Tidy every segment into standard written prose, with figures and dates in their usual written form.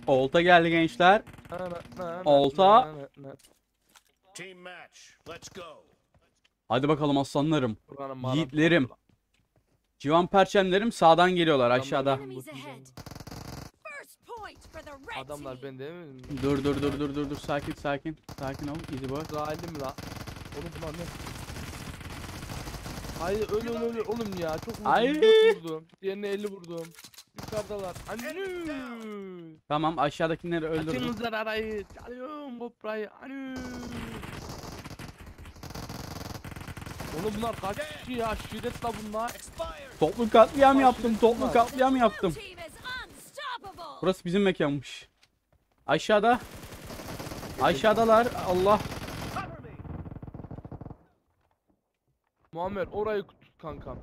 Olta geldi gençler. Olta. Team match. Let's go. Hadi bakalım aslanlarım. Buranın mağarası Yiğitlerim. oldu. Civan perçemlerim sağdan geliyorlar Adamlar aşağıda. benim Enemies götümden. ahead. First point for the red Adamlar team. ben değil mi? Dur sakin sakin. Sakin ol. Easy boy. Zalim la. Oğlum bunlar ne? Hayır öyle oğlum ya çok vurdum. Ay. 4 vurdum. Diğerine 50 vurdum. Yukarıdalar. Anü. Tamam aşağıdakileri öldürdüm. Açınızlar arayı. Çalıyorum koprayı. Anü. Oğlum bunlar kaç kişi ya? Şiddet la bunlar. Expired. Toplu katliam yaptım. Toplu katliam The yaptım. blue team is unstoppable. Burası bizim mekanmış. Aşağıda. Aşağıdalar. Allah. Cover me. Muammer orayı tut kankam.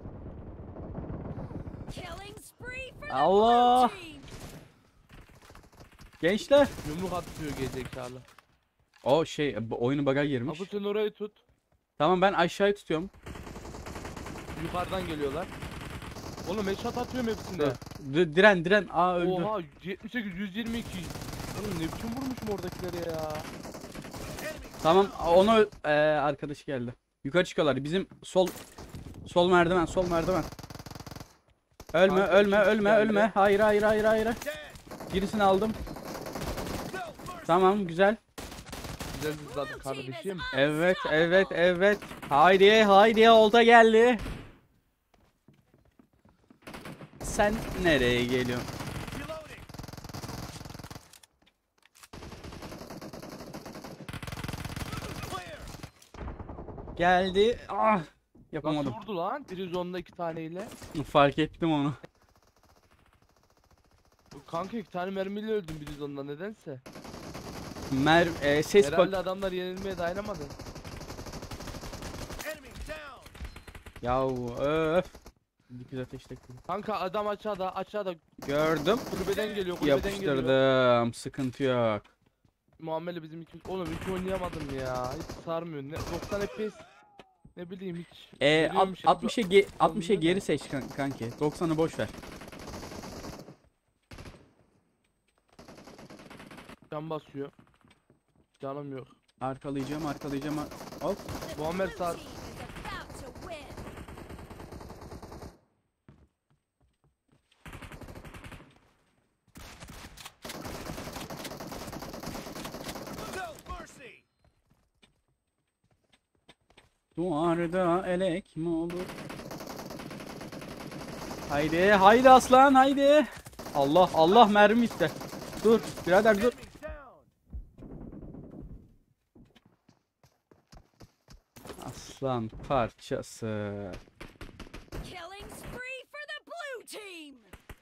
Killing spree for the Allah. blue team. Gençler. Yumruk atıyor gerizekalı. O şey bu oyunu bug'a girmiş. Abu sen orayı tut. Tamam ben aşağıyı tutuyorum. Yukarıdan geliyorlar. Oğlum headshot atıyorum hepsinde. Diren. Aa öldü. Oha 78 122. Oğlum ne biçim vurmuşum oradakileri ya. Tamam onu arkadaşı geldi. Yukarı çıkıyorlar. Bizim sol merdiven. Ölme Kanka, ölme kim ölme geldi? ölme. Hayır. Dead. Birisini aldım. No mercy. Tamam güzel. Güzel hızladı kardeşim. Evet. Haydi olta geldi. Sen nereye geliyorsun? Reloading. Clear. Geldi. Ah Nasıl yapamadım. vurdu lan? Biri zonda 2 taneyle. Fark ettim onu. Kanka 2 tane mermiyle öldüm biri zonda nedense. Ses Herhalde bak. adamlar yenilmeye dayanamadı. Enemy down. Yahu öf. Dikiz ateşte. Kanka adam aşağıda Gördüm. kulübeden geliyor. Yapıştırdım. Sıkıntı yok. Muamele bizim iki. Oğlum hiç oynayamadım ya. Hiç sarmıyor. 90 FPS. Ne bileyim hiç. Görüyorum şey, 60'a geri seç kanki. 90'ı boş ver. Can basıyor. Canım yok. Arkalayacağım. Hop. The Muammer blue sağ. team is about to win. No mercy. Duvarda elek mi olur? Haydi aslan haydi. Allah mermi iste. Dur birader dur. Enemy down. Aslan parçası. Killing spree for the blue team.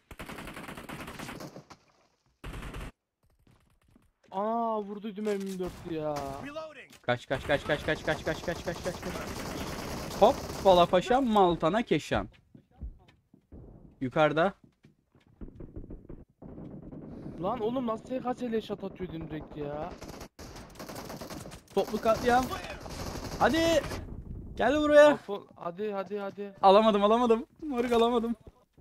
Aa vurduydum M24'lü ya. Reloading. Kaç. Hop bala paşam Maltana keşan. Yukarıda. Lan oğlum nasıl TKS'yle shot atıyordun direkt ya. Toplu katliam. Hadi. Gel buraya. Afo hadi. Alamadım. Moruk alamadım.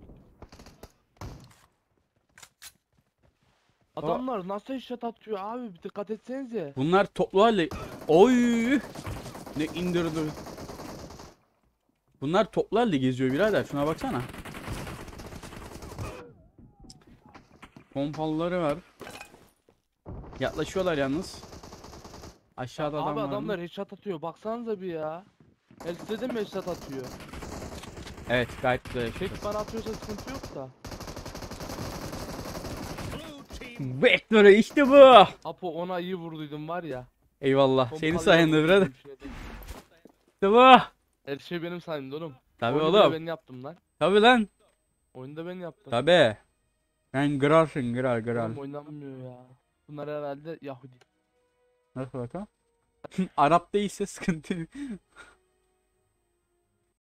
Adamlar nasıl shot atıyor abi bir dikkat etsenize. Bunlar toplu halde. Oy. Ne indirdi. Bunlar toplu halde geziyor birader. Şuna baksana. Pompalıları var. Yaklaşıyorlar yalnız. Aşağıda adam Abi var mı? adamlar headshot atıyor baksanıza bir ya. Else de mi headshot atıyor? Evet gayet güzel. Tek bana atıyorsa sıkıntı yok da. Blue team. Vektörü işte bu. Apo ona iyi vurduydum var ya. Eyvallah. Senin Pompalı sayende vurduydum birader. şeyde. İşte bu. Her şey benim sayemde oğlum. Tabii Oyunu bile oğlum. ben yaptım lan. Tabii lan. Oyunu da ben yaptım. Tabii. Sen kırarsın kral. Oğlum oynanmıyor ya. Bunlar herhalde Yahudi. Nasıl bakalım? Arap değilse sıkıntı.